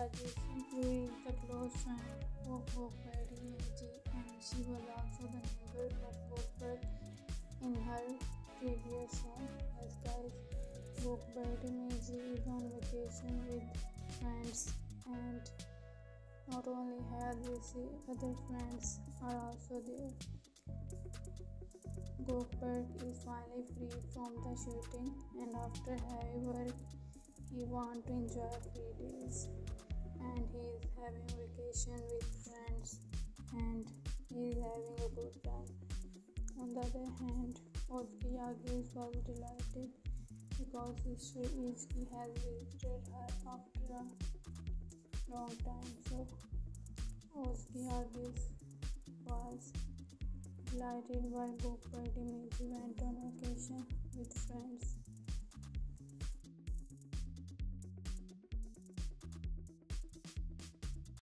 Yagiz, who is the close friend of Gökberk demirci, and she was also the neighbor of Gökberk in her previous home. Yes, guys, Gökberk demirci is on vacation with friends, and not only her, other friends are also there. Gökberk is finally free from the shooting, and after heavy work, he wants to enjoy free days. And he is having vacation with friends, and he is having a good time. On the other hand, Özge yagiz was delighted because Özge has visited her after a long time. So Özge yagiz was delighted while Gökberk went on vacation with friends.